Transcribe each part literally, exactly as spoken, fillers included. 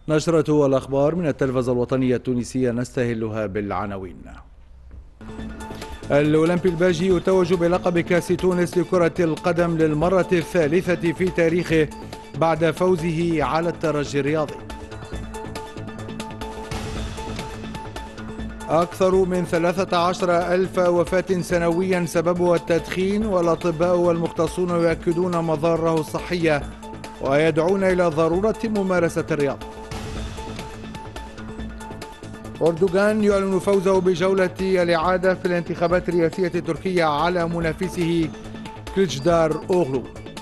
نشرة الأخبار من التلفزة الوطنية التونسية نستهلها بالعناوين. الأولمبي الباجي يتوج بلقب كأس تونس لكرة القدم للمرة الثالثة في تاريخه بعد فوزه على الترجي الرياضي. أكثر من ثلاثة عشر ألف وفاة سنويا سببها التدخين، والأطباء والمختصون يؤكدون مضاره الصحية ويدعون إلى ضرورة ممارسة الرياضة. أردوغان يعلن فوزه بجولة الإعادة في الانتخابات الرئاسية التركية على منافسه كليتشدار أوغلو.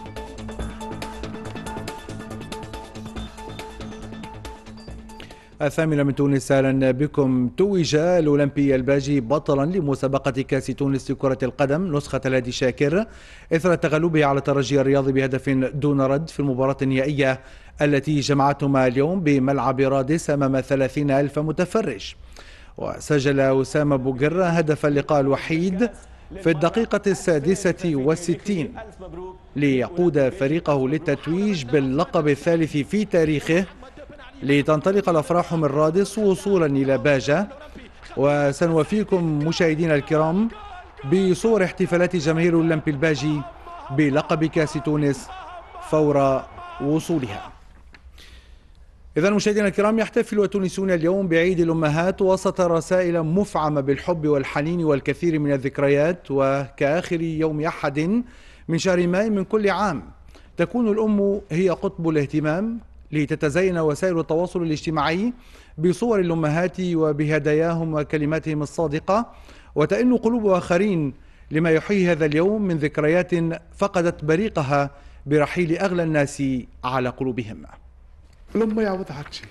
الثامنة من تونس، أهلا بكم. توج الأولمبي الباجي بطلا لمسابقة كأس تونس لكرة القدم نسخة الهادي شاكر إثر تغلبه على الترجي الرياضي بهدف دون رد في المباراة النهائية التي جمعتهما اليوم بملعب رادس أمام ثلاثين ألف متفرج. وسجل أسامة بوقرة هدف اللقاء الوحيد في الدقيقة السادسة والستين ليقود فريقه للتتويج باللقب الثالث في تاريخه، لتنطلق الأفراح من رادس وصولا إلى باجة. وسنوفيكم مشاهدينا الكرام بصور احتفالات جماهير الأولمبي الباجي بلقب كأس تونس فور وصولها. إذا مشاهدينا الكرام، يحتفل التونسيون اليوم بعيد الأمهات وسط رسائل مفعمة بالحب والحنين والكثير من الذكريات. وكآخر يوم أحد من شهر ماي من كل عام تكون الأم هي قطب الاهتمام، لتتزين وسائل التواصل الاجتماعي بصور الأمهات وبهداياهم وكلماتهم الصادقة، وتئن قلوب آخرين لما يحيي هذا اليوم من ذكريات فقدت بريقها برحيل أغلى الناس على قلوبهم. الأم ما يعوض حق شيء.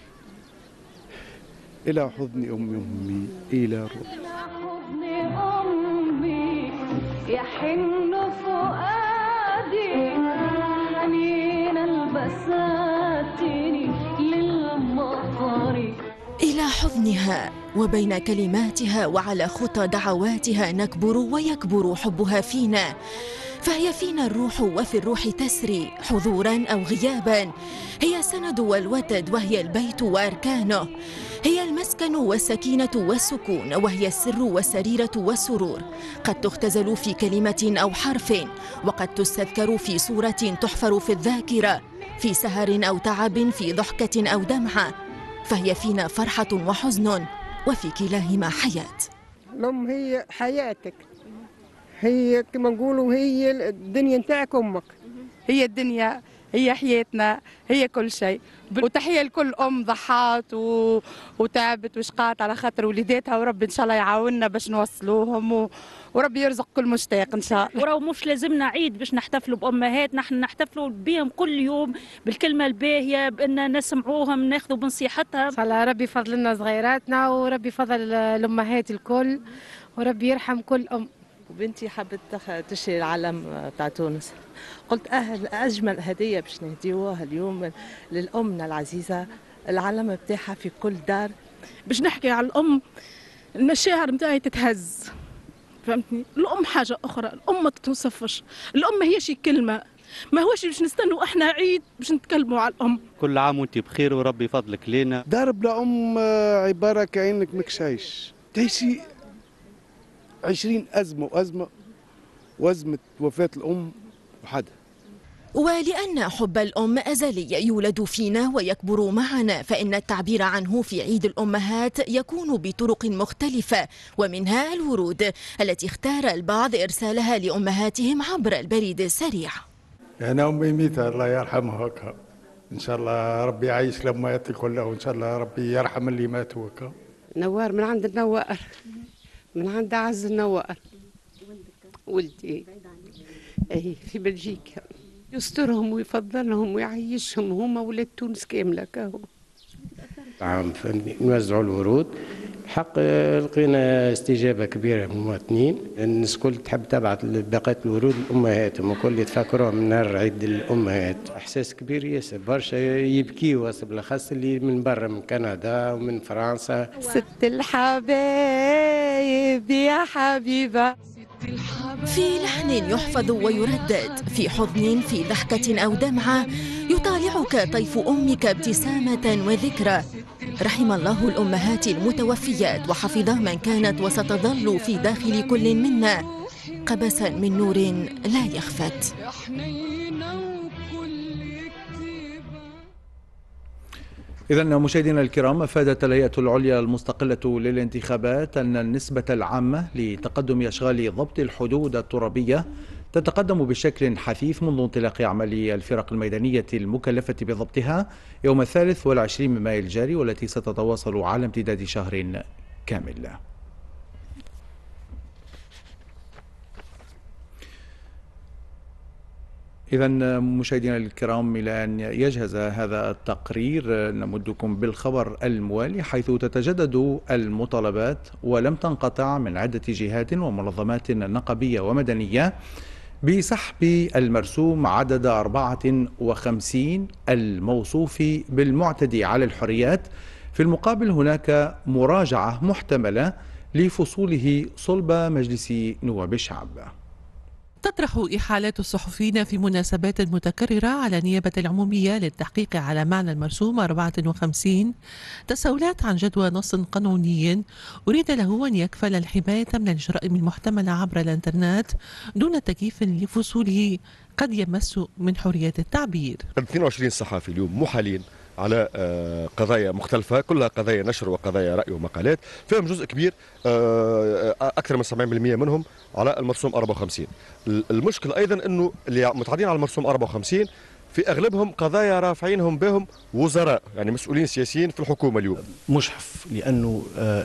إلى حضن أمي أمي إلى روحي. إلى حضن أمي يحن فؤادي حنين البساتين للمطر. إلى حضنها وبين كلماتها وعلى خطى دعواتها نكبر ويكبر حبها فينا، فهي فينا الروح وفي الروح تسري حضورا أو غيابا. هي سند والوتد وهي البيت وأركانه، هي المسكن والسكينة والسكون، وهي السر والسريرة والسرور. قد تختزل في كلمة أو حرف، وقد تستذكر في صورة تحفر في الذاكرة، في سهر أو تعب، في ضحكة أو دمعة. فهي فينا فرحة وحزن، وفي كلاهما حياة. الأم هي حياتك، هي كما نقولوا هي الدنيا نتاعك أمك. هي الدنيا، هي حياتنا، هي كل شيء. وتحية لكل أم ضحات و... وتعبت وشقات على خاطر وليداتها، وربي إن شاء الله يعاوننا باش نوصلوهم و... وربي يرزق كل مشتاق إن شاء الله. وراه مش لازمنا عيد باش نحتفلوا بأمهات، نحن نحتفلوا بهم كل يوم بالكلمة الباهية، بأن نسمعوهم ناخذوا بنصيحتها. إن شاء الله ربي يفضل لنا صغيراتنا، وربي يفضل الأمهات الكل، وربي يرحم كل أم. وبنتي حبت تشري العلم تاع تونس، قلت أهل أجمل هدية باش نهديوها اليوم للأمنا العزيزة، العلم بتاعها في كل دار. باش نحكي على الأم، المشاعر نتاعي تتهز، فهمتني؟ الأم حاجة أخرى، الأم ما تتوصفش، الأم هي شي كلمة، ما هوش باش نستنوا احنا عيد باش نتكلموا على الأم. كل عام وانت بخير وربي فضلك لينا. دار بلا أم عبارة كأنك ماكش عايش، تعيشي عشرين أزمة وأزمة، وأزمة وفاة الأم وحدها. ولأن حب الأم أزلي يولد فينا ويكبر معنا، فإن التعبير عنه في عيد الأمهات يكون بطرق مختلفة، ومنها الورود التي اختار البعض إرسالها لأمهاتهم عبر البريد السريع. أنا أمي ميتة الله يرحمها هكا، إن شاء الله ربي يعيش الأمهات كلها، وإن شاء الله ربي يرحم اللي ماتوا هكا. نوار من عند النوار، من عند عز النوار. ولدي اي في بلجيكا، يسترهم ويفضلهم ويعيشهم، هما ولاد تونس كامله كاهو. عام فهمني نوزعوا الورود، حق لقينا استجابه كبيره من المواطنين، الناس الكل تحب تبعث بقيه الورود لامهاتهم، وكل يتفكروهم من نهار عيد الامهات. احساس كبير ياسر، برشا يبكيوا بالاخص اللي من برا، من كندا ومن فرنسا. ست الحبايب يا حبيبه، ست في لحن يحفظ ويردد، في حضن، في ضحكة أو دمعة، يطالعك طيف أمك ابتسامة وذكرى. رحم الله الأمهات المتوفيات وحفظ من كانت وستظل في داخل كل منا قبسا من نور لا يخفت. إذا مشاهدينا الكرام، أفادت الهيئة العليا المستقلة للانتخابات أن النسبة العامة لتقدم أشغال ضبط الحدود الترابية تتقدم بشكل حثيث منذ انطلاق أعمال الفرق الميدانية المكلفة بضبطها يوم الثالث والعشرين من مايو الجاري، والتي ستتواصل على امتداد شهر كامل. إذا مشاهدينا الكرام، إلى أن يجهز هذا التقرير نمدكم بالخبر الموالي، حيث تتجدد المطالبات ولم تنقطع من عدة جهات ومنظمات نقابية ومدنية بسحب المرسوم عدد أربعة وخمسين الموصوف بالمعتدي على الحريات. في المقابل هناك مراجعة محتملة لفصوله صلب مجلس نواب الشعب. تطرح إحالات الصحفيين في مناسبات متكررة على النيابة العمومية للتحقيق على معنى المرسوم أربعة وخمسين تساؤلات عن جدوى نص قانوني أريد له أن يكفل الحماية من الجرائم المحتملة عبر الإنترنت دون تكييف لفصوله قد يمس من حرية التعبير. اثنين وعشرين صحافي اليوم محالين على قضايا مختلفة، كلها قضايا نشر وقضايا رأي ومقالات، فيهم جزء كبير أكثر من سبعين بالمئة منهم على المرسوم أربعة وخمسين. المشكل أيضا أنه اللي متعدين على المرسوم أربعة وخمسين في أغلبهم قضايا رافعينهم بهم وزراء، يعني مسؤولين سياسيين في الحكومة اليوم. مجحف لأنه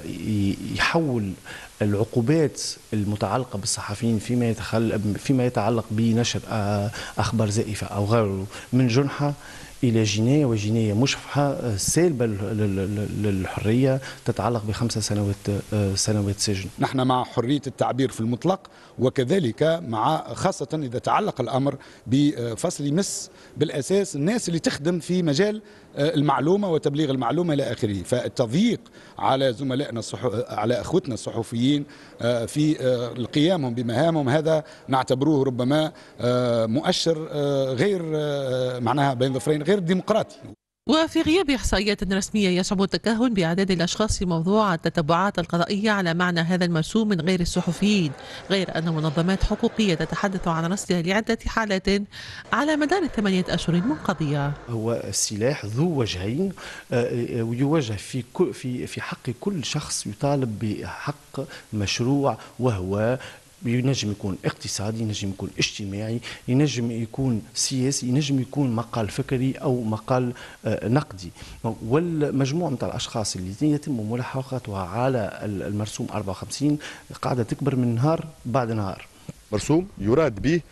يحول العقوبات المتعلقة بالصحفيين فيما يتخل فيما يتعلق بنشر أخبار زائفة أو غيره من جنحة إلى جناية، وجناية مشفحة سالبة للحرية تتعلق بخمسة سنوات سنوات سجن. نحن مع حرية التعبير في المطلق، وكذلك مع خاصة إذا تعلق الأمر بفصل يمس بالأساس الناس اللي تخدم في مجال المعلومة وتبليغ المعلومة إلى آخره. فالتضييق على زملائنا الصحو... على أخوتنا الصحفيين في قيامهم بمهامهم هذا نعتبروه ربما مؤشر غير معناها بين ظفرين غير ديمقراطي. وفي غياب إحصائيات رسمية يصعب التكهن بأعداد الأشخاص في موضوع التتبعات القضائية على معنى هذا المرسوم من غير الصحفيين، غير أن منظمات حقوقية تتحدث عن رصدها لعدة حالات على مدار الثمانية أشهر المنقضية. هو السلاح ذو وجهين ويوجه في في في حق كل شخص يطالب بحق مشروع، وهو ينجم يكون اقتصادي، ينجم يكون اجتماعي، ينجم يكون سياسي، ينجم يكون مقال فكري أو مقال نقدي. والمجموعة من الأشخاص اللي يتم ملاحقتها على المرسوم أربعة وخمسين قاعدة تكبر من نهار بعد نهار. مرسوم يراد به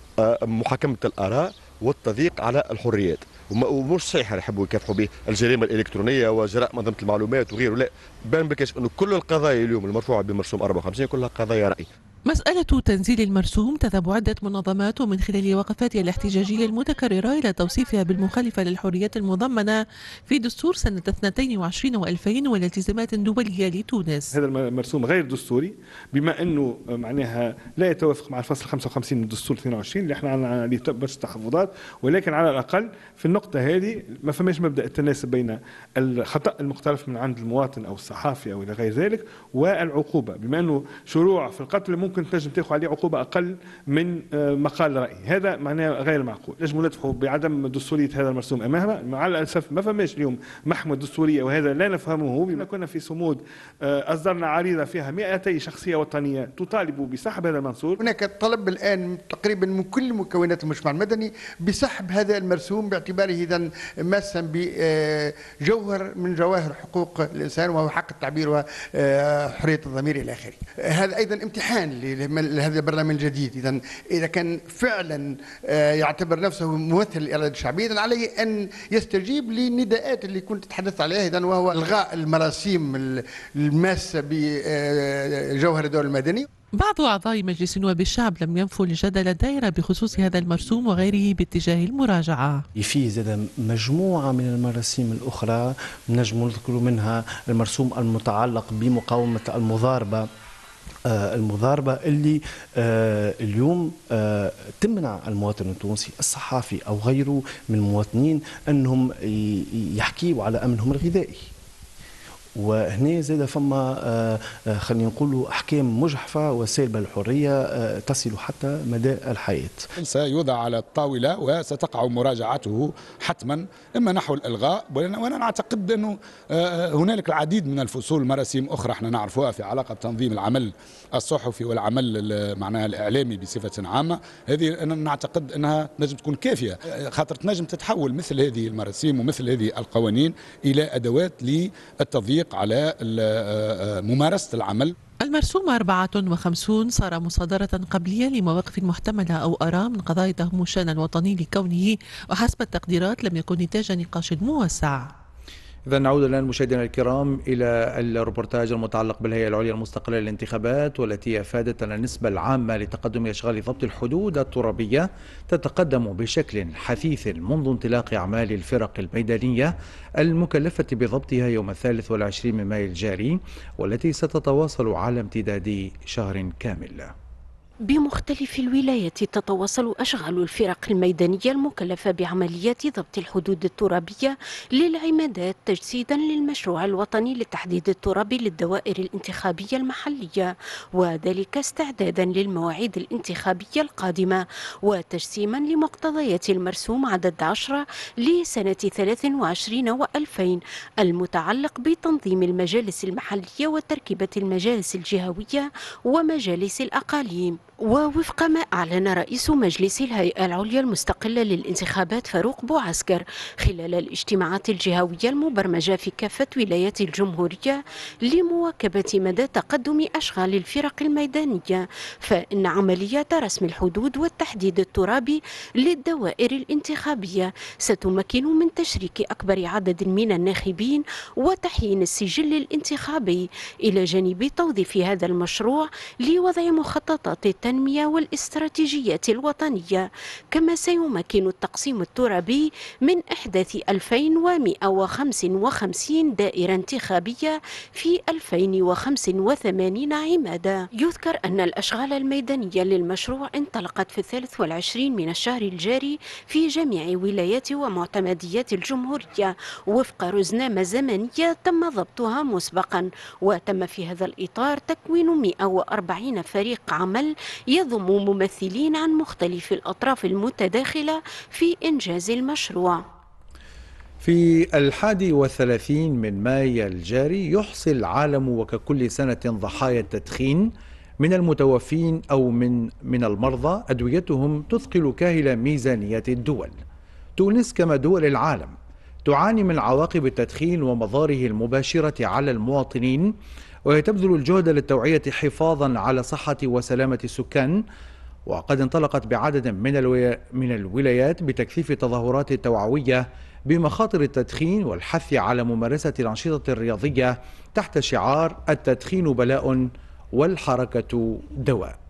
محاكمة الآراء والتضييق على الحريات، ومش صحيح يحبوا يكافحوا به الجريمه الالكترونيه وجرائم منظمه المعلومات وغيره. لا، بان بالكشف انه كل القضايا اليوم المرفوعه بمرسوم أربعة وخمسين كلها قضايا راي. مسألة تنزيل المرسوم تذهب عدة منظمات ومن خلال وقفاتها الاحتجاجية المتكررة إلى توصيفها بالمخالفة للحريات المضمنة في دستور سنة اثنتين وعشرين وألفين والالتزامات الدولية لتونس. هذا المرسوم غير دستوري بما أنه معناها لا يتوافق مع الفصل خمسة وخمسين من الدستور اثنين وعشرين اللي احنا عندنا عليه برشا تحفظات، ولكن على الأقل في النقطة هذه ما فماش مبدأ التناسب بين الخطأ المقترف من عند المواطن أو الصحافي أو إلى غير ذلك والعقوبة، بما أنه شروع في القتل ممكن تنجم تاخذ عليه عقوبه اقل من مقال راي، هذا معناه غير معقول. نجموا ندفعوا بعدم دستوريه هذا المرسوم امامها، مع الاسف ما فماش اليوم محمى دستوريه وهذا لا نفهمه. بما كنا في صمود اصدرنا عريضه فيها مئتي شخصيه وطنيه تطالب بسحب هذا المنصور. هناك طلب الان تقريبا من كل مكونات المجتمع المدني بسحب هذا المرسوم باعتباره اذا ماسا بجوهر من جواهر حقوق الانسان وهو حق التعبير وحريه الضمير الى اخره. هذا ايضا امتحان لهذا البرلمان الجديد. إذا إذا كان فعلا يعتبر نفسه ممثل الإرادة الشعبية إذا عليه أن يستجيب للنداءات اللي كنت تتحدث عليها، إذا وهو إلغاء المراسيم الماسة بجوهر الدولة المدني. بعض أعضاء مجلس نواب الشعب لم ينفوا الجدل الدائر بخصوص هذا المرسوم وغيره باتجاه المراجعة. في زاد مجموعة من المراسيم الأخرى نجم نذكر منها المرسوم المتعلق بمقاومة المضاربة المضاربة اللي اليوم تمنع المواطن التونسي الصحافي أو غيره من المواطنين أنهم يحكيوا على أمنهم الغذائي. وهنا زاد فما خلينا نقولوا احكام مجحفه وسالبه للحريه تصل حتى مدى الحياه. سيوضع على الطاوله وستقع مراجعته حتما، اما نحو الالغاء، وانا نعتقد انه هنالك العديد من الفصول مراسيم اخرى احنا نعرفوها في علاقه بتنظيم العمل الصحفي والعمل معناها الاعلامي بصفه عامه، هذه انا نعتقد انها نجم تكون كافيه، خاطر تنجم تتحول مثل هذه المراسيم ومثل هذه القوانين الى ادوات للتضييق على ممارسة العمل. المرسوم أربعة وخمسين صار مصادرة قبلية لمواقف محتملة أو آراء من قضايا تهم الشأن الوطني لكونه وحسب التقديرات لم يكن نتاج نقاش موسع. إذا نعود الآن مشاهدينا الكرام إلى الروبورتاج المتعلق بالهيئة العليا المستقلة للانتخابات، والتي أفادت أن النسبة العامة لتقدم أشغال ضبط الحدود الترابية تتقدم بشكل حثيث منذ انطلاق أعمال الفرق الميدانية المكلفة بضبطها يوم الثالث والعشرين من مايو الجاري، والتي ستتواصل على امتداد شهر كامل. بمختلف الولايات تتواصل أشغال الفرق الميدانية المكلفة بعمليات ضبط الحدود الترابية للعمادات تجسيدا للمشروع الوطني للتحديد الترابي للدوائر الانتخابية المحلية، وذلك استعدادا للمواعيد الانتخابية القادمة وتجسيما لمقتضيات المرسوم عدد عشرة لسنة ثلاث وعشرين وألفين المتعلق بتنظيم المجالس المحلية وتركيبة المجالس الجهوية ومجالس الأقاليم. ووفق ما أعلن رئيس مجلس الهيئة العليا المستقلة للانتخابات فاروق بوعسكر خلال الاجتماعات الجهوية المبرمجة في كافة ولايات الجمهورية لمواكبة مدى تقدم أشغال الفرق الميدانية، فإن عمليات رسم الحدود والتحديد الترابي للدوائر الانتخابية ستمكن من تشريك أكبر عدد من الناخبين وتحيين السجل الانتخابي، إلى جانب توظيف هذا المشروع لوضع مخططات التنمية والاستراتيجيات الوطنية. كما سيمكن التقسيم الترابي من إحداث ألفين ومئة وخمسة وخمسين دائرة انتخابية في ألفين وخمسة وثمانين عمادة. يذكر أن الأشغال الميدانية للمشروع انطلقت في الثالث والعشرين من الشهر الجاري في جميع ولايات ومعتمديات الجمهورية وفق رزنامة زمنية تم ضبطها مسبقا، وتم في هذا الإطار تكوين مئة وأربعين فريق عمل يضم ممثلين عن مختلف الأطراف المتداخلة في إنجاز المشروع. في الحادي والثلاثين من مايو الجاري يحصي العالم وككل سنة ضحايا التدخين من المتوفين أو من من المرضى أدويتهم تثقل كاهل ميزانيات الدول. تونس كما دول العالم تعاني من عواقب التدخين ومضاره المباشرة على المواطنين، وهي تبذل الجهد للتوعية حفاظا على صحة وسلامة السكان، وقد انطلقت بعدد من من الولايات بتكثيف تظاهرات توعوية بمخاطر التدخين والحث على ممارسة الأنشطة الرياضية تحت شعار التدخين بلاء والحركة دواء.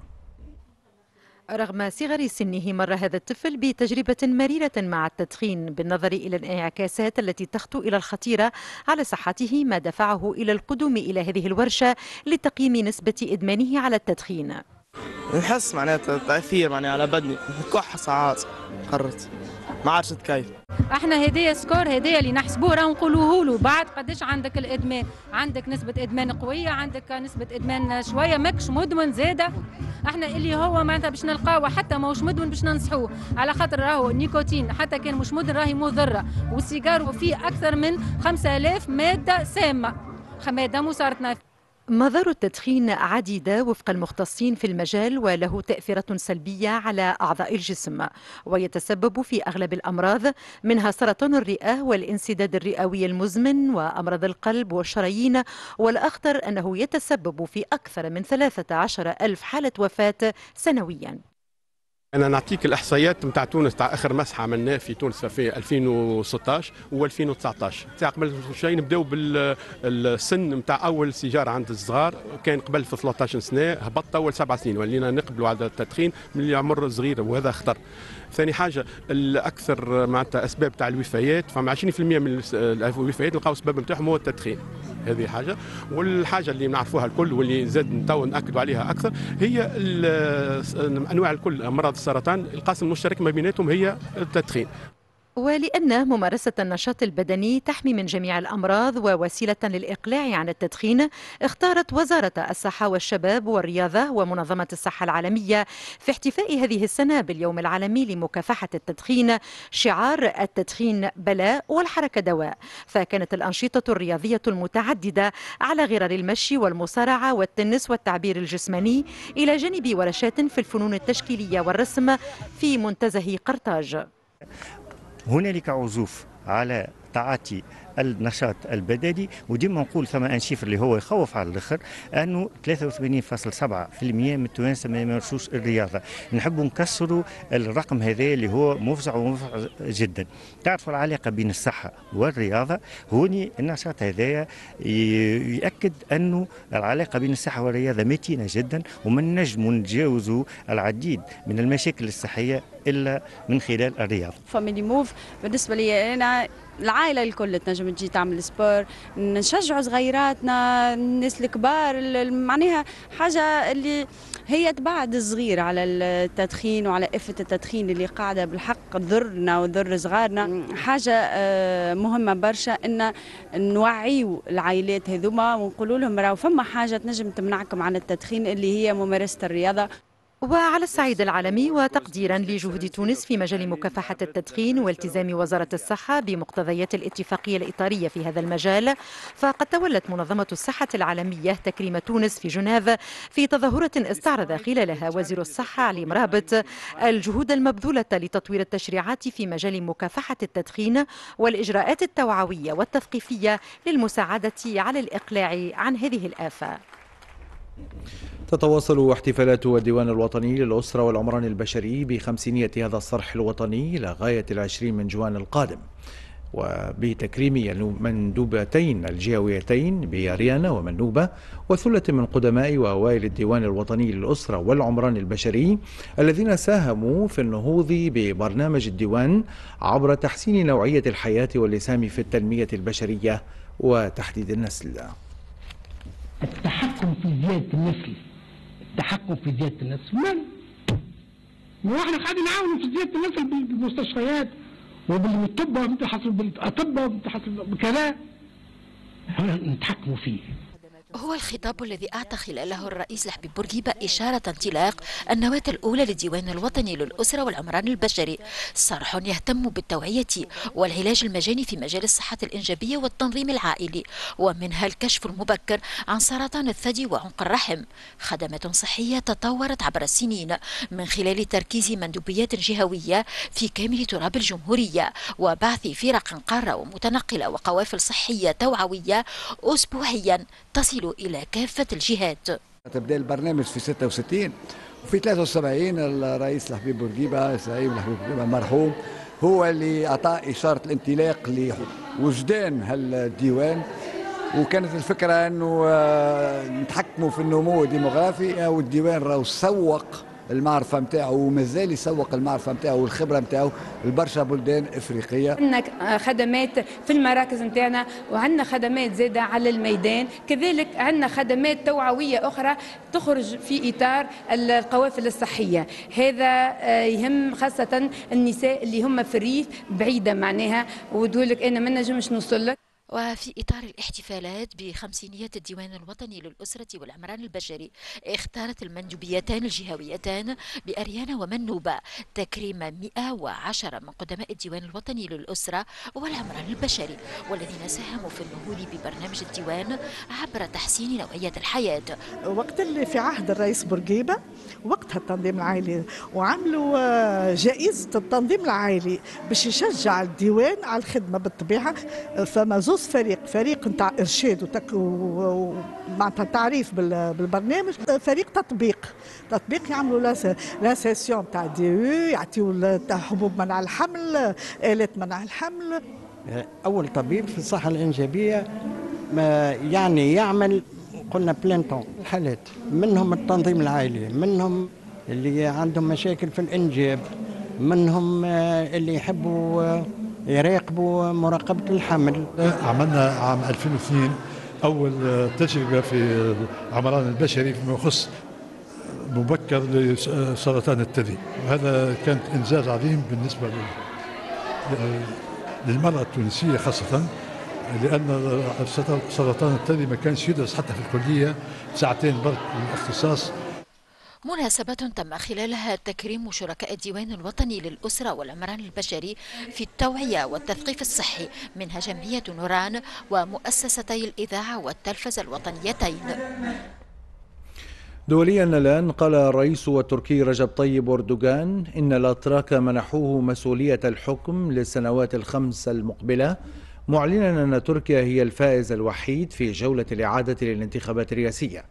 رغم صغر سنه مر هذا الطفل بتجربة مريرة مع التدخين بالنظر إلى الانعكاسات التي تخطو إلى الخطيرة على صحته، ما دفعه إلى القدوم إلى هذه الورشة لتقييم نسبة إدمانه على التدخين. نحس معناتها تأثير معناتها على بدني، كح ساعات قررت ما عادش تكيف. احنا هدية سكور هدية اللي نحسبوه راه نقولوه له بعد قداش عندك الادمان، عندك نسبة ادمان قوية، عندك نسبة ادمان شوية ماكش مدمن زادة. احنا اللي هو معناتها باش نلقاوه حتى ماهوش مدمن باش ننصحوه، على خاطر راهو النيكوتين حتى كان مش مدمن راهي مضرة، والسيجار فيه أكثر من خمسة آلاف مادة سامة، مادة مسرطنة. مضار التدخين عديدة وفق المختصين في المجال، وله تأثيرات سلبية على أعضاء الجسم، ويتسبب في أغلب الأمراض منها سرطان الرئة والانسداد الرئوي المزمن وأمراض القلب والشرايين، والأخطر أنه يتسبب في أكثر من ثلاثة عشر ألف حالة وفاة سنوياً. أنا نعطيك الإحصائيات نتاع تونس تاع آخر مسحة عملناه في تونس في ألفين وستطاش و ألفين وتسعطاش. تاع قبل شوي نبداو بالسن نتاع أول سيجارة عند الصغار، كان قبل في ثلاثطاش سنة، هبط أول سبع سنين ولينا نقبلوا على التدخين من اللي عمر صغير وهذا خطر. ثاني حاجة الأكثر معناتها أسباب تاع الوفيات، فما عشرين بالمئة من الوفيات نلقاو السبب نتاعهم هو التدخين. هذه حاجة. والحاجة اللي نعرفوها الكل واللي زاد تو نأكدوا عليها أكثر هي أنواع الكل أمراض السرطان، القاسم المشترك ما بيناتهم هي التدخين. ولأن ممارسة النشاط البدني تحمي من جميع الأمراض ووسيلة للإقلاع عن التدخين، اختارت وزارة الصحة والشباب والرياضة ومنظمة الصحة العالمية في احتفاء هذه السنة باليوم العالمي لمكافحة التدخين شعار التدخين بلاء والحركة دواء. فكانت الأنشطة الرياضية المتعددة على غرار المشي والمصارعة والتنس والتعبير الجسماني، إلى جانب ورشات في الفنون التشكيلية والرسم في منتزه قرطاج. هنالك عزوف على تعاطي النشاط البدني، وديما نقول ثم ان شيفر اللي هو يخوف على الاخر انه ثلاثة وثمانين فاصلة سبعة بالمئة من التوانسه ما يمارسوش الرياضه. نحبوا نكسروا الرقم هذا اللي هو مفزع ومفزع جدا. تعرفوا العلاقه بين الصحه والرياضه، هوني النشاط هذايا يؤكد انه العلاقه بين الصحه والرياضه متينه جدا، ومن نجموا نتجاوزوا العديد من المشاكل الصحيه الا من خلال الرياضه. فاميلي موف بالنسبه لي انا العائله الكل تنجم تجي تعمل سبور، نشجعوا صغيراتنا، الناس الكبار، معناها حاجه اللي هي تبعد الصغير على التدخين وعلى افه التدخين اللي قاعده بالحق تضرنا وتضر صغارنا. حاجه مهمه برشا ان نوعيوا العائلات هذوما ونقولوا لهم راهو فما حاجه تنجم تمنعكم عن التدخين اللي هي ممارسه الرياضه. وعلى الصعيد العالمي وتقديرا لجهود تونس في مجال مكافحة التدخين والتزام وزارة الصحة بمقتضيات الاتفاقية الإطارية في هذا المجال، فقد تولت منظمة الصحة العالمية تكريم تونس في جنيف في تظاهرة استعرض خلالها وزير الصحة علي مرابط الجهود المبذولة لتطوير التشريعات في مجال مكافحة التدخين والإجراءات التوعوية والتثقيفية للمساعدة على الإقلاع عن هذه الآفة. تتواصل احتفالات الديوان الوطني للأسرة والعمران البشري بخمسينية هذا الصرح الوطني إلى غاية العشرين من جوان القادم، وبتكريم المندوبتين الجهويتين بأريانا ومنوبة وثلة من قدماء وأوائل الديوان الوطني للأسرة والعمران البشري الذين ساهموا في النهوض ببرنامج الديوان عبر تحسين نوعية الحياة والإسهام في التنمية البشرية وتحديد النسل. التحكم في زيادة النسل، التحكم في زيادة النسل من؟ واحنا قاعدين نعاونوا في زيادة النسل بالمستشفيات وبالطب وبالأطباء بكذا، نتحكموا فيه. هو الخطاب الذي أعطى خلاله الرئيس لحبيب بورقيبة إشارة انطلاق النواة الأولى للديوان الوطني للأسرة والعمران البشري، صرح يهتم بالتوعية والعلاج المجاني في مجال الصحة الإنجابية والتنظيم العائلي، ومنها الكشف المبكر عن سرطان الثدي وعنق الرحم، خدمات صحية تطورت عبر السنين من خلال تركيز مندوبيات جهوية في كامل تراب الجمهورية وبعث فرق قارة ومتنقلة وقوافل صحية توعوية أسبوعيا تصل إلى كافة الجهات. تبدأ البرنامج في ستة وستين وفي ثلاثة وسبعين الرئيس لحبيب بورقيبة الزعيم لحبيب بورقيبة المرحوم هو اللي أعطى إشارة الانطلاق لوجدان هالديوان، وكانت الفكرة أنه نتحكموا في النمو الديموغرافي، والديوان راهو سوق المعرفة نتاعو ومازال يسوق المعرفة نتاعو والخبرة نتاعو لبرشا بلدان افريقية. عندنا خدمات في المراكز نتاعنا وعندنا خدمات زادة على الميدان، كذلك عندنا خدمات توعوية أخرى تخرج في إطار القوافل الصحية. هذا يهم خاصة النساء اللي هم في الريف بعيدة معناها وتقولك أنا ما نجمش نوصل لك. وفي إطار الاحتفالات بخمسينية الديوان الوطني للأسرة والعمران البشري، اختارت المندوبيتان الجهويتان بأريانا ومنوبة تكريم مئة وعشرة من قدماء الديوان الوطني للأسرة والعمران البشري، والذين ساهموا في النهوض ببرنامج الديوان عبر تحسين نوعية الحياة. وقت اللي في عهد الرئيس بورقيبة وقتها التنظيم العائلي، وعملوا جائزة التنظيم العائلي باش يشجع الديوان على الخدمة بالطبيعة. فما زوز نص فريق فريق نتاع ارشاد وتك ومعناتها تعريف بالبرنامج، فريق تطبيق تطبيق يعملوا لا سيسيون تاع دي او، يعطيوا تاع حبوب منع الحمل، آلات منع الحمل. اول طبيب في الصحه الانجابيه يعني يعمل قلنا بلان طون الحالات، منهم التنظيم العائلي، منهم اللي عندهم مشاكل في الانجاب، منهم اللي يحبوا يراقبوا مراقبه الحمل. عملنا عام ألفين واثنين اول تجربه في العمران البشري فيما يخص مبكر لسرطان الثدي، وهذا كان انجاز عظيم بالنسبه للمراه التونسيه خاصه، لأن سرطان الثدي ما كانش يدرس حتى في الكلية، ساعتين برك الاختصاص. مناسبة تم خلالها تكريم شركاء الديوان الوطني للأسرة والعمران البشري في التوعية والتثقيف الصحي، منها جمعية نوران ومؤسستي الإذاعة والتلفزة الوطنيتين. دوليا الآن، قال الرئيس التركي رجب طيب أردوغان إن الأتراك منحوه مسؤولية الحكم للسنوات الخمس المقبلة، معلنا أن تركيا هي الفائز الوحيد في جولة الإعادة للانتخابات الرئاسية،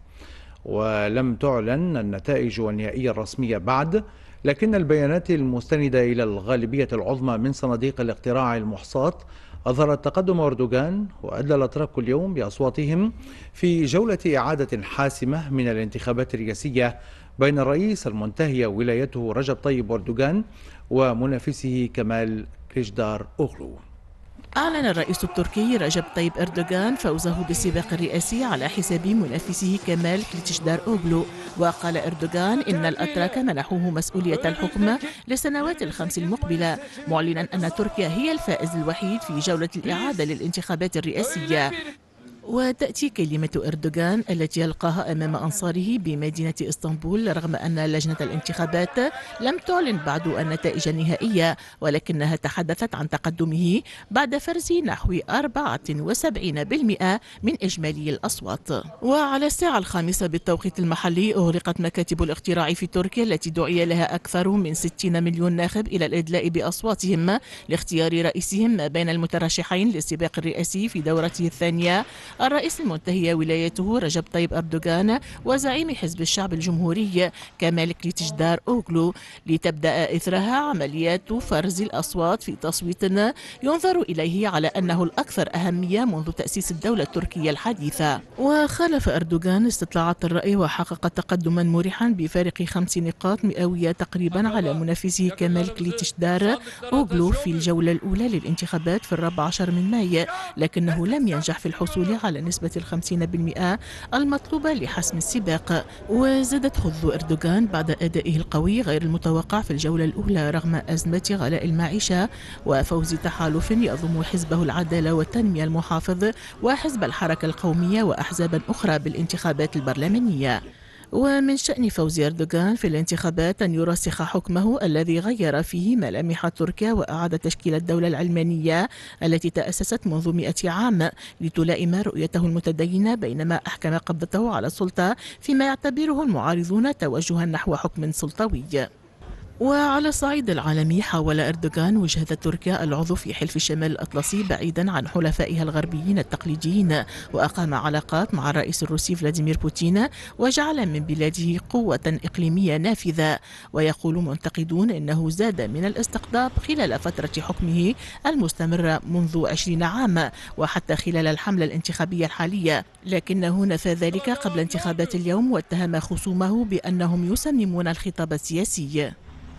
ولم تعلن النتائج النهائية الرسمية بعد، لكن البيانات المستندة إلى الغالبية العظمى من صناديق الاقتراع المحصاة أظهرت تقدم أردوغان، وأدلى الأتراك اليوم بأصواتهم في جولة إعادة حاسمة من الانتخابات الرئاسية بين الرئيس المنتهي ولايته رجب طيب أردوغان ومنافسه كمال كليشدار أوغلو. أعلن الرئيس التركي رجب طيب أردوغان فوزه بالسباق الرئاسي على حساب منافسه كمال كليتشدار أوغلو. وقال أردوغان إن الأتراك منحوه مسؤولية الحكم للسنوات الخمس المقبلة، معلنا أن تركيا هي الفائز الوحيد في جولة الإعادة للانتخابات الرئاسية. وتأتي كلمة أردوغان التي يلقاها أمام أنصاره بمدينة إسطنبول رغم أن لجنة الانتخابات لم تعلن بعد النتائج النهائية، ولكنها تحدثت عن تقدمه بعد فرز نحو أربعة وسبعين بالمئة من إجمالي الأصوات. وعلى الساعة الخامسة بالتوقيت المحلي أغلقت مكاتب الاقتراع في تركيا التي دعي لها أكثر من ستين مليون ناخب إلى الإدلاء بأصواتهم لاختيار رئيسهم ما بين المترشحين للسباق الرئاسي في دورته الثانية، الرئيس المنتهي ولايته رجب طيب أردوغان وزعيم حزب الشعب الجمهوري كمال كليتشدار أوغلو، لتبدأ إثرها عمليات فرز الأصوات في تصويت ينظر إليه على أنه الأكثر أهمية منذ تأسيس الدولة التركية الحديثة. وخالف أردوغان استطلاعات الرأي وحقق تقدما مريحا بفارق خمس نقاط مئوية تقريبا على منافسه كمال كليتشدار أوغلو في الجولة الأولى للانتخابات في الرابع عشر من ماي، لكنه لم ينجح في الحصول على نسبة الخمسين بالمئة المطلوبة لحسم السباق. وزادت خذ أردوغان بعد أدائه القوي غير المتوقع في الجولة الأولى رغم أزمة غلاء المعيشة وفوز تحالف يضم حزبه العدالة والتنمية المحافظ وحزب الحركة القومية وأحزابا أخرى بالانتخابات البرلمانية. ومن شأن فوز أردوغان في الانتخابات أن يرسخ حكمه الذي غير فيه ملامح تركيا وأعاد تشكيل الدولة العلمانية التي تأسست منذ مئة عام لتلائم رؤيته المتدينة، بينما أحكم قبضته على السلطة فيما يعتبره المعارضون توجها نحو حكم سلطوي. وعلى الصعيد العالمي حاول أردوغان وجهة تركيا العضو في حلف الشمال الأطلسي بعيدا عن حلفائها الغربيين التقليديين، وأقام علاقات مع الرئيس الروسي فلاديمير بوتين وجعل من بلاده قوة إقليمية نافذة. ويقول منتقدون إنه زاد من الاستقطاب خلال فترة حكمه المستمرة منذ عشرين عاما وحتى خلال الحملة الانتخابية الحالية، لكنه نفى ذلك قبل انتخابات اليوم واتهم خصومه بأنهم يسممون الخطاب السياسي.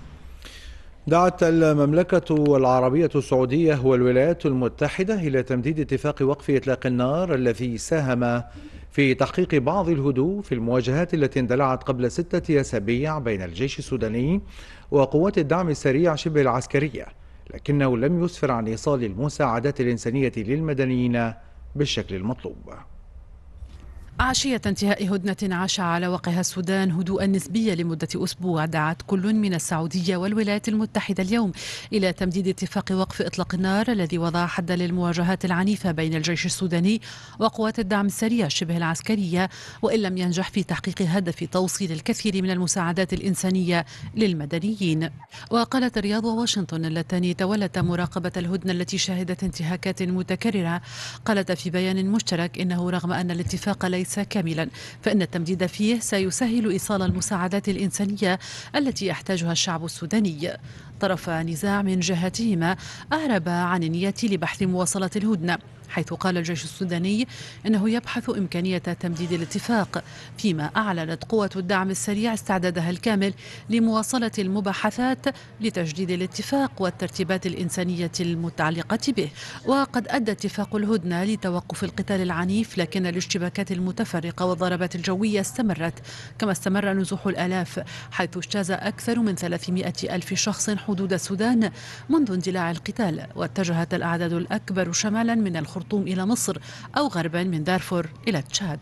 دعت المملكة العربية السعودية والولايات المتحدة إلى تمديد اتفاق وقف إطلاق النار الذي ساهم في تحقيق بعض الهدوء في المواجهات التي اندلعت قبل ستة أسابيع بين الجيش السوداني وقوات الدعم السريع شبه العسكرية، لكنه لم يسفر عن إيصال المساعدات الإنسانية للمدنيين بالشكل المطلوب. عشية انتهاء هدنة عاش على وقعها السودان هدوءا نسبيا لمدة أسبوع، دعت كل من السعودية والولايات المتحدة اليوم إلى تمديد اتفاق وقف إطلاق النار الذي وضع حدا للمواجهات العنيفة بين الجيش السوداني وقوات الدعم السريع شبه العسكرية، وإن لم ينجح في تحقيق هدف توصيل الكثير من المساعدات الإنسانية للمدنيين. وقالت الرياض وواشنطن اللتان تولتا مراقبة الهدنة التي شهدت انتهاكات متكررة، قالت في بيان مشترك إنه رغم أن الاتفاق ليس كاملا فإن التمديد فيه سيسهل إيصال المساعدات الإنسانية التي يحتاجها الشعب السوداني. طرف نزاع من جهتهما أعرب عن النية لبحث مواصلة الهدنة، حيث قال الجيش السوداني إنه يبحث إمكانية تمديد الاتفاق، فيما أعلنت قوة الدعم السريع استعدادها الكامل لمواصلة المباحثات لتجديد الاتفاق والترتيبات الإنسانية المتعلقة به. وقد أدى اتفاق الهدنة لتوقف القتال العنيف، لكن الاشتباكات المتفرقة والضربات الجوية استمرت، كما استمر نزوح الآلاف، حيث اجتاز أكثر من ثلاثمائة ألف شخص حدود السودان منذ اندلاع القتال، واتجهت الأعداد الأكبر شمالا من الخرطوم إلى مصر أو غربا من دارفور إلى تشاد.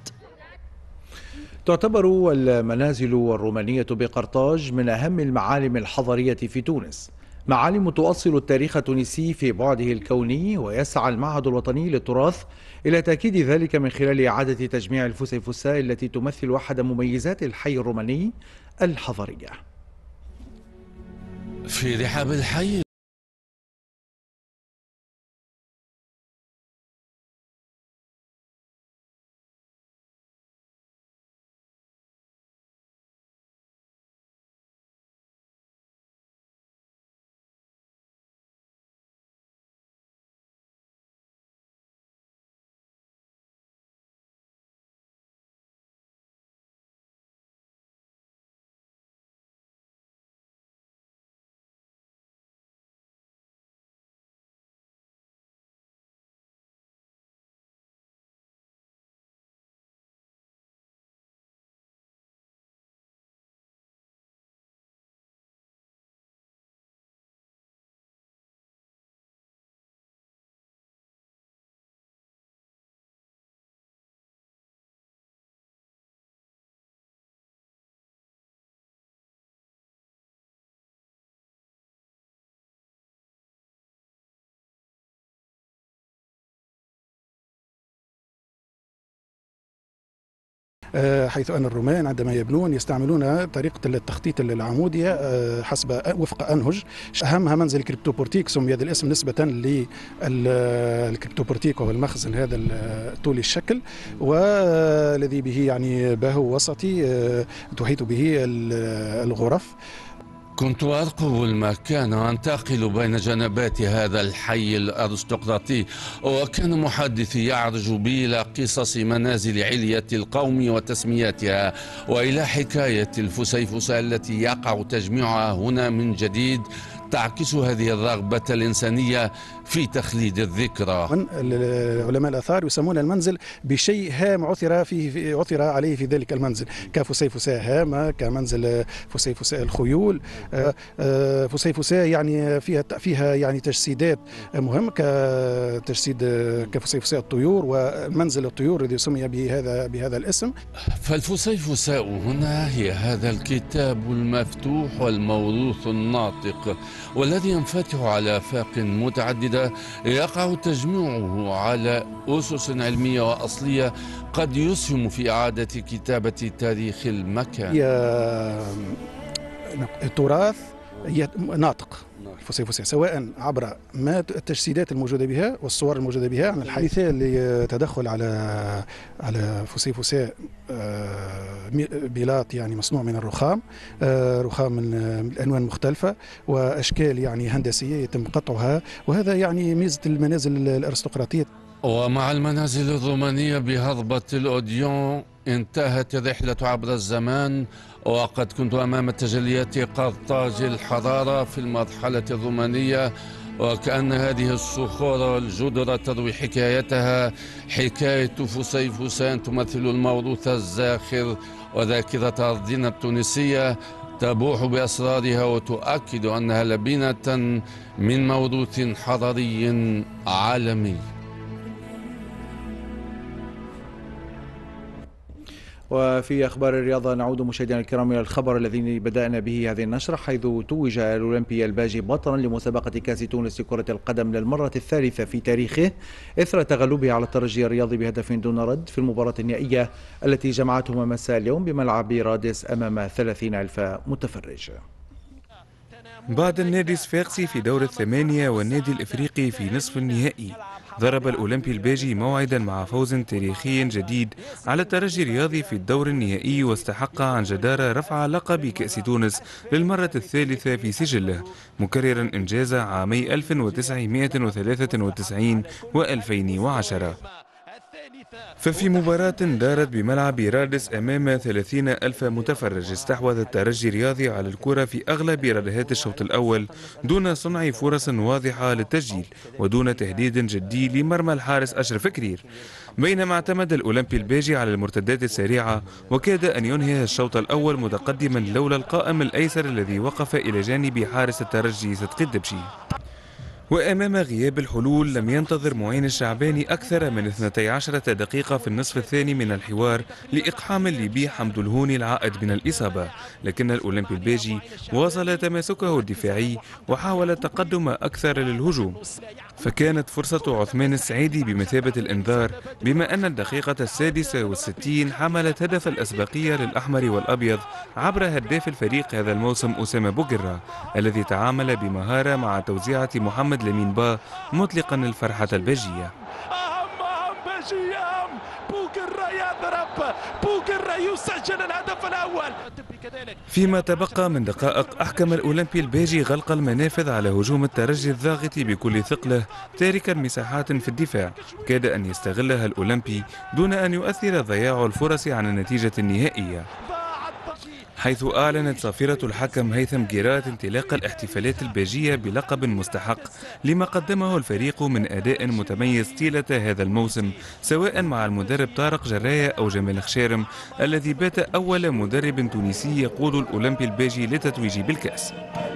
تعتبر المنازل الرومانية بقرطاج من أهم المعالم الحضارية في تونس، معالم تؤصل التاريخ التونسي في بعده الكوني، ويسعى المعهد الوطني للتراث إلى تأكيد ذلك من خلال إعادة تجميع الفسيفساء التي تمثل أحد مميزات الحي الروماني الحضارية. في رحاب الحي حيث أن الرومان عندما يبنون يستعملون طريقة التخطيط العمودية حسب وفق أنهج، أهمها منزل الكريبتوبورتيك، سمي هذا الاسم نسبة للكريبتوبورتيك وهو المخزن هذا طولي الشكل، والذي به يعني باهو وسطي تحيط به الغرف. كنت أرقب المكان وأنتقل بين جنبات هذا الحي الأرستقراطي، وكان محدثي يعرج بي إلى قصص منازل علية القوم وتسمياتها، وإلى حكاية الفسيفساء التي يقع تجميعها هنا من جديد، تعكس هذه الرغبة الإنسانية في تخليد الذكرى. علماء الآثار يسمون المنزل بشيء هام عثر فيه عثر عليه في ذلك المنزل، كفسيفساء هامة، كمنزل فسيفساء الخيول، فسيفساء يعني فيها فيها يعني تجسيدات مهمة كتجسيد كفسيفساء الطيور، ومنزل الطيور الذي سمي بهذا بهذا الاسم. فالفسيفساء هنا هي هذا الكتاب المفتوح والموروث الناطق، والذي ينفتح على آفاق متعددة يقع تجميعه على أسس علمية وأصلية قد يسهم في إعادة كتابة تاريخ المكان. التراث ناطق الفسيفساء، سواء عبر ما التجسيدات الموجوده بها والصور الموجوده بها عن الحي. مثال لتدخل على على فسيفساء بلاط يعني مصنوع من الرخام، رخام من الالوان مختلفه واشكال يعني هندسيه يتم قطعها، وهذا يعني ميزه المنازل الارستقراطيه. ومع المنازل الرومانية بهضبة الأوديون انتهت الرحلة عبر الزمان، وقد كنت أمام تجليات قرطاج الحضارة في المرحلة الرومانية، وكأن هذه الصخور والجدر تروي حكايتها، حكاية فسيفساء تمثل الموروث الزاخر وذاكرة أرضنا التونسية، تبوح بأسرارها وتؤكد أنها لبنة من موروث حضاري عالمي. وفي أخبار الرياضة نعود مشاهدينا الكرام إلى الخبر الذي بدأنا به هذه النشرة، حيث توج الأولمبي الباجي بطلا لمسابقة كأس تونس لكرة القدم للمرة الثالثة في تاريخه إثر تغلبه على الترجي الرياضي بهدف دون رد في المباراة النهائية التي جمعتهما مساء اليوم بملعب رادس أمام ثلاثين ألف متفرج. بعد النادي الصفاقسي في دور الثمانية والنادي الإفريقي في نصف النهائي، ضرب الأولمبي الباجي موعدا مع فوز تاريخي جديد على الترجي الرياضي في الدور النهائي، واستحق عن جدارة رفع لقب كأس تونس للمرة الثالثة في سجله، مكررا إنجاز عامي ألف وتسعمائة وثلاثة وتسعين وألفين وعشرة. ففي مباراة دارت بملعب رادس أمام ثلاثين ألف متفرج، استحوذ الترجي الرياضي على الكرة في أغلب ركلات الشوط الأول دون صنع فرص واضحة للتسجيل ودون تهديد جدي لمرمى الحارس أشرف كرير، بينما اعتمد الأولمبي الباجي على المرتدات السريعة وكاد أن ينهي الشوط الأول متقدما لولا القائم الأيسر الذي وقف إلى جانب حارس الترجي صدقي الدبشي. وأمام غياب الحلول لم ينتظر معين الشعباني أكثر من اثنتي عشرة دقيقة في النصف الثاني من الحوار لإقحام الليبي حمد الهوني العائد من الإصابة، لكن الأولمبي الباجي واصل تماسكه الدفاعي وحاول التقدم أكثر للهجوم، فكانت فرصة عثمان السعيدي بمثابة الإنذار، بما أن الدقيقة السادسة والستين حملت هدف الأسبقية للأحمر والأبيض عبر هداف الفريق هذا الموسم أسامة بوغرة، الذي تعامل بمهارة مع توزيعة محمد لمين با مطلقا الفرحة الباجية. بوغرة يضرب، بوغرة يسجل الهدف الأول. فيما تبقى من دقائق أحكم الأولمبي الباجي غلق المنافذ على هجوم الترجي الضاغط بكل ثقله، تاركا مساحات في الدفاع كاد أن يستغلها الأولمبي دون أن يؤثر ضياع الفرص عن النتيجة النهائية، حيث أعلنت صافرة الحكم هيثم جيرات انطلاق الاحتفالات الباجية بلقب مستحق لما قدمه الفريق من أداء متميز طيلة هذا الموسم، سواء مع المدرب طارق جراية أو جمال خشارم الذي بات أول مدرب تونسي يقود الأولمبي الباجي للتتويج بالكأس.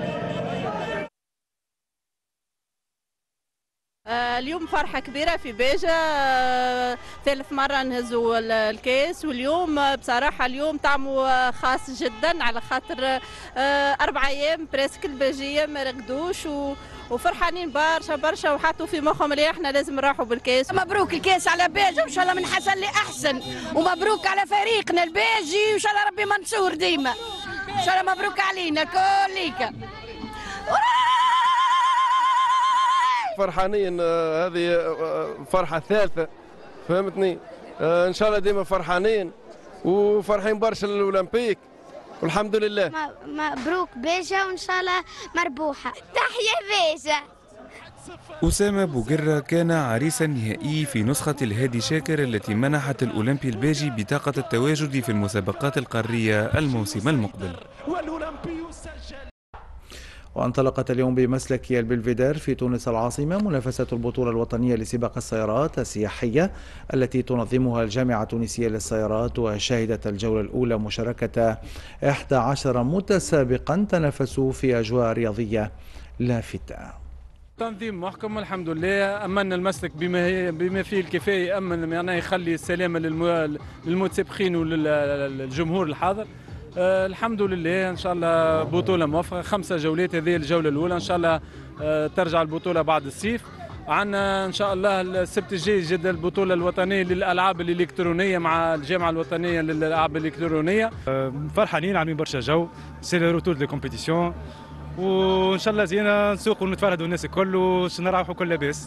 اليوم فرحة كبيرة في بيجا، ثالث مرة نهزوا الكاس، واليوم بصراحة اليوم طعمه خاص جدا على خاطر أربع أيام بريسك الباجية ما رقدوش وفرحانين برشا برشا وحطوا في مخهم اللي احنا لازم نروحوا بالكاس. مبروك الكاس على بيجا وإن شاء الله من حسن لأحسن، ومبروك على فريقنا الباجي وإن شاء الله ربي منصور ديما، إن شاء الله مبروك علينا كليك. فرحانين، هذه فرحة ثالثة فهمتني، ان شاء الله ديما فرحانين وفرحين برشا للأولمبيك والحمد لله. مبروك بيجا وان شاء الله مربوحة. تحيا بيجا. أسامة بوغرة كان عريس النهائي في نسخة الهادي شاكر التي منحت الأولمبي الباجي بطاقة التواجد في المسابقات القارية الموسم المقبل. وانطلقت اليوم بمسلك البلفيدير في تونس العاصمة منافسة البطولة الوطنية لسباق السيارات السياحية التي تنظمها الجامعة التونسية للسيارات، وشهدت الجولة الأولى مشاركة إحدى عشر متسابقا تنافسوا في أجواء رياضية لافتة. تنظيم محكم الحمد لله، أمن المسلك بما بما فيه الكفاية، أمن يعني يخلي السلامة للمتسابقين وللجمهور الحاضر. أه الحمد لله، ان شاء الله بطوله موفقه، خمسه جولات، هذه الجوله الاولى، ان شاء الله أه ترجع البطوله بعد الصيف. عندنا ان شاء الله السبت الجاي جد البطوله الوطنيه للالعاب الالكترونيه مع الجامعه الوطنيه للالعاب الالكترونيه. أه فرحانين، عاملين برشا جو، سي لو روتور دي كومبيتيسيون، وان شاء الله زينا نسوقوا ونتفرهدوا الناس الكل ونروحوا كل لاباس.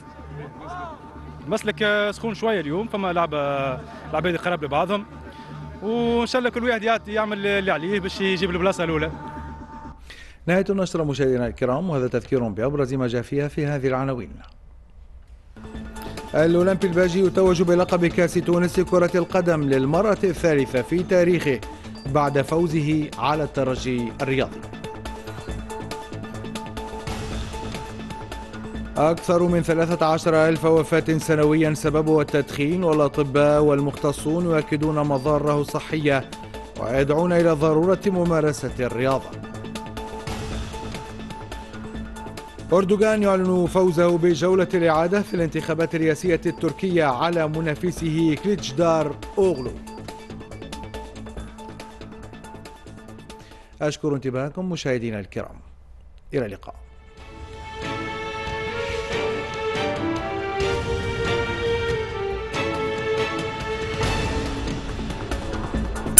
مسلك سخون شويه اليوم، فما لعبه العباد قراب لبعضهم، وان شاء الله كل واحد يعمل اللي عليه باش يجيب البلاصه الاولى. نهايه النشره مشاهدينا الكرام، وهذا تذكير بابرز ما جاء فيها في هذه العناوين. الأولمبي الباجي يتوج بلقب كأس تونس لكرة القدم للمرة الثالثة في تاريخه بعد فوزه على الترجي الرياضي. أكثر من ثلاثة عشر ألف وفاة سنويا سببها التدخين، والأطباء والمختصون يؤكدون مضاره الصحية ويدعون إلى ضرورة ممارسة الرياضة. أردوغان يعلن فوزه بجولة الإعادة في الانتخابات الرئاسية التركية على منافسه كليتشدار أوغلو. أشكر انتباهكم مشاهدينا الكرام، إلى اللقاء.